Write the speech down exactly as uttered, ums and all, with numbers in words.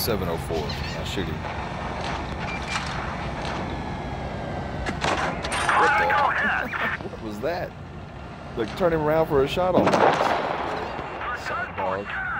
seven oh four. Now shoot him. What the? What was that? Like, turn him around for a shot on me. Son, dog.